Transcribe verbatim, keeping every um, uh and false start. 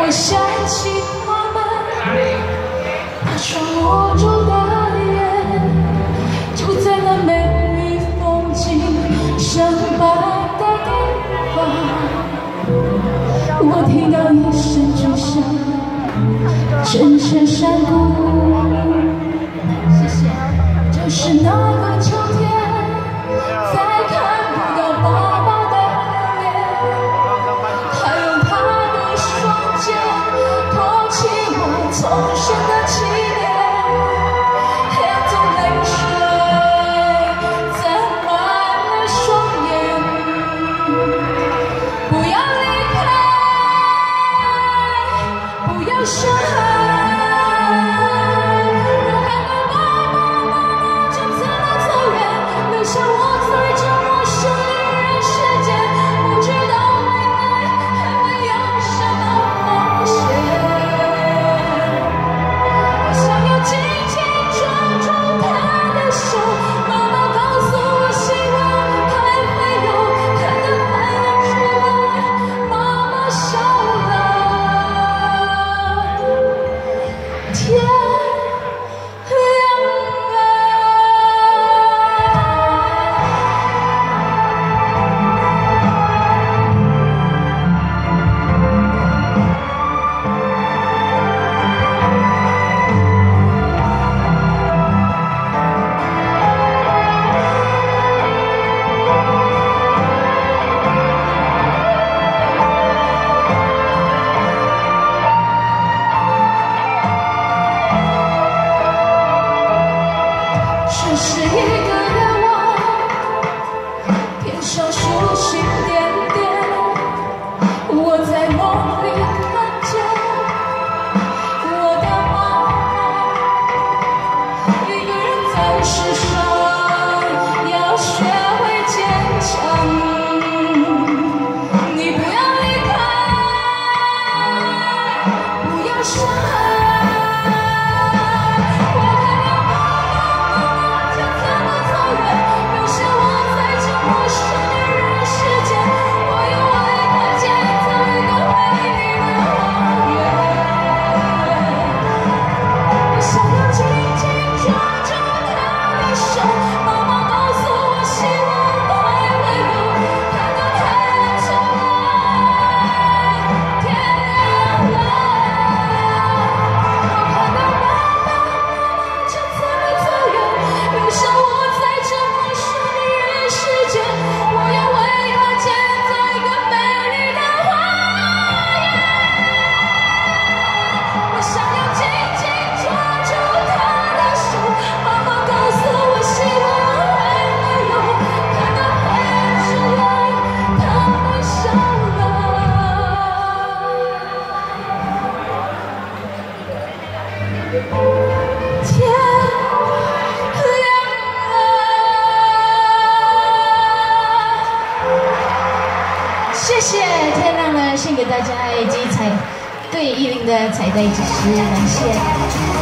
我想起我们那双握住的眼，就在那美丽风景深白的地方，我听到一声巨响，阵阵山谷。谢谢，就是那个秋天，再看不到爸爸的脸，还有他的双肩，托起我从生的起点，眼中泪水沾满了双眼。不要离开，不要伤害。 像我在这陌生的人世间，不知道未来还会有什么风险。我想要紧紧抓住他的手，妈妈告诉我，希望还会有看到太阳出来，妈妈笑了，天。 这是一个愿望，天上星星点点，我在梦里看见我的妈妈，一个人在世上要学会坚强。你不要离开，不要伤害。 天亮了，谢谢天亮了，献给大家以及彩对一零的彩带支持，感谢。